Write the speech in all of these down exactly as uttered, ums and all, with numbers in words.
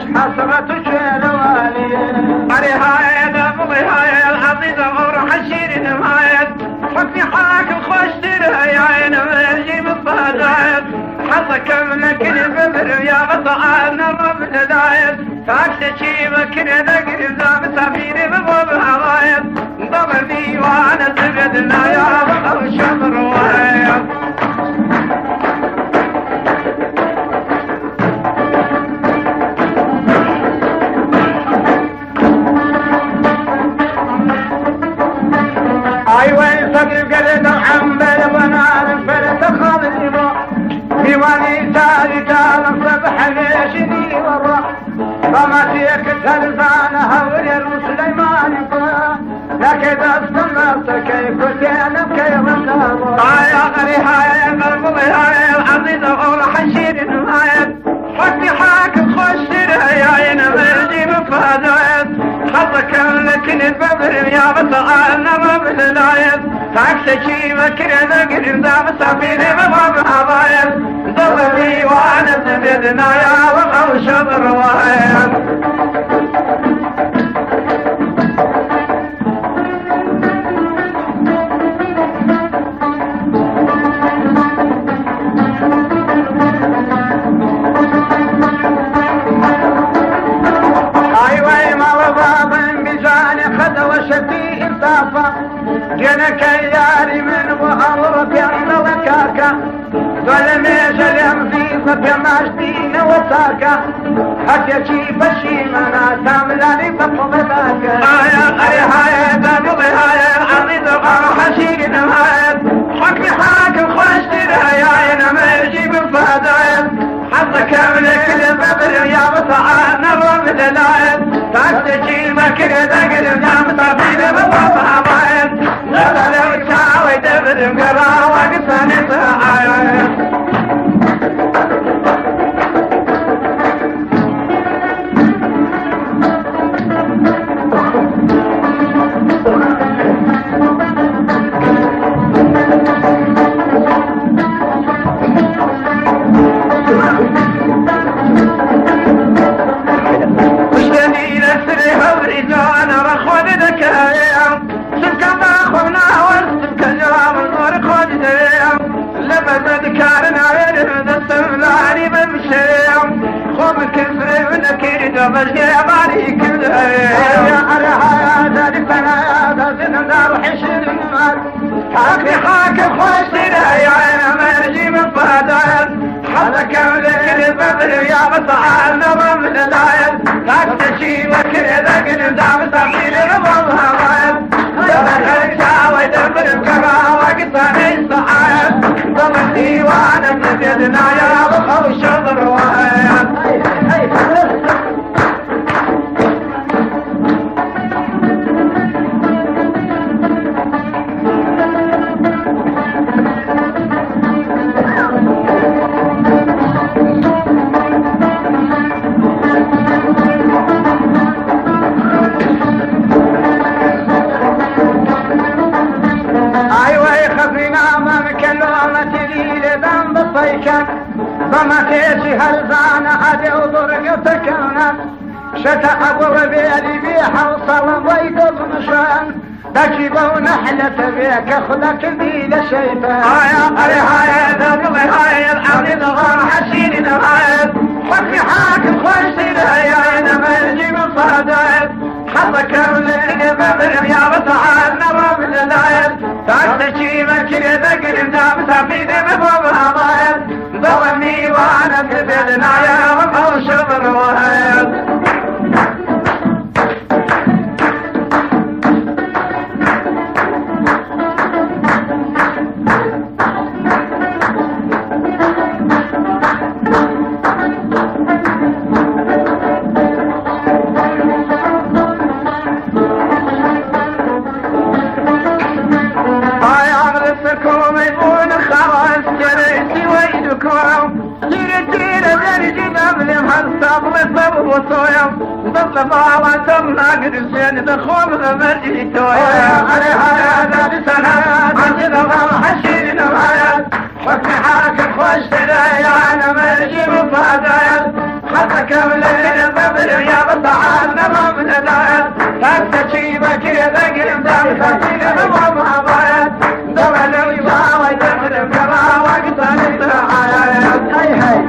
حسرة شلوالي عليها يا دبلها يا العزيزة وروح الشيرين مايد حكي حاكم خوش ترى يا عين مرجي بالصدايد حظك منك البدر يا بطعنا الرب الهدايد فاكس شيبك ذكر زاب سفيني بضب العرايد ضبني وانا زبدنا يا بطل الشمر وهيد قلت الحنبل ونال الفلت خالص ديواني تالي تال الصبح ليشني ورا فما تيكت لسانها ورير سليمان لكن استمرت كيف كنت انا كيف انتظر يا غريها يا قلبي يا العزيزة وروح الشيرين مايد حكي حاكم خوش ترى يا عين مرجي بالصدايد حظك لك البدر يا بطعنا الرب الهدايد فاكس شيبك ذكر زاب سفيني بضب العرايد ضبني وانا زبدنا يا بطل الشمر وهيد وشتي انطافا جنك ياري من وأمر بيرنا وكاكا ظلميش اليمزيزة بماشتين وساكا حتى شي بشي منا تاملاني بطلباكا يا قريحة يا دابضي يا العزيزة وروح الشيرين مايد حكي حاكم خوش ترى يا عين مرجي بالصدايد حظك منك البدر يا بطعنا الرب الهدايد فاكتشي مكر ذكر زام سفيني بضب العرايد لبلو تساوي دبر مقرا وقصاني صعايد يا باريك يا أرها ذلك أنا ذا دار حشر المال حاكي حاكي خوش ترى يا عين مرجي من صدايد حظك لك البدر يا بطعنا الرب الهدايد تكتشي وكل ذكر دام سفيني بضب العرايد دبر ساوي دبر مقرا وقصاني صعايد ضمني وانا زبدنا يا بطل الشمر وهيد فما تيشي هرزانة عدي وضرقتك انا شتا ابو بيدي بيحة وصل ضيق بمشان تجيبه نحلة بيك اخلك بي لشيطان يا قريحة يا دبلي يا العزيزة وروح الشيرين مايد حكي حاكم خوش ترى يا عين مرجي بالصدايد حظك لك البدر يا بطعنا الرب الهدايد تكتشي مكر ذكر زاب سفيني بضب العرايد ضربني وانا زبدنا يا بطل الشمر وهيد طبعا تمنا قرسين دخول غمرجي تويا عليها يا ذات سنوات عندنا غم حشين وعيات حكي حاكم خوش ترى يا انا مرجي مفادات حتى كمل الباب أكتشي بكذا قدام خسير وما ضيت دول الوزاوي تخدم كما وقت الحياة هاي هاي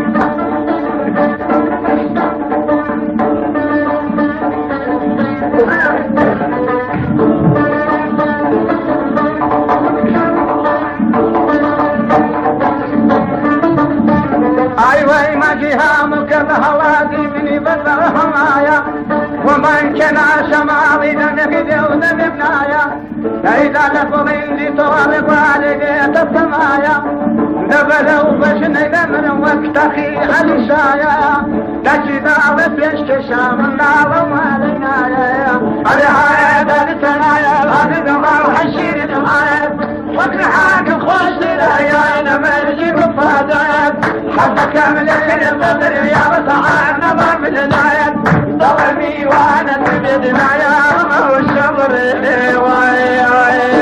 ايوه ما جهامك الهوادي من بدر حمايا ومن كان شمالي نبي ونبنايا إذا لفظين لي طوال والديت السمايا نبلو بشن لمن وقت اخي علي شايا تجد بفلش كشام النار والنايا عليها يد السنايا الهدد ما وحشير الحياة وقت حاك خوش للايا انا مرجي مفادات حتى كامل البدر يا وسعى النظر من النايا ضربي وانا تبدنا يا والشبر واي واي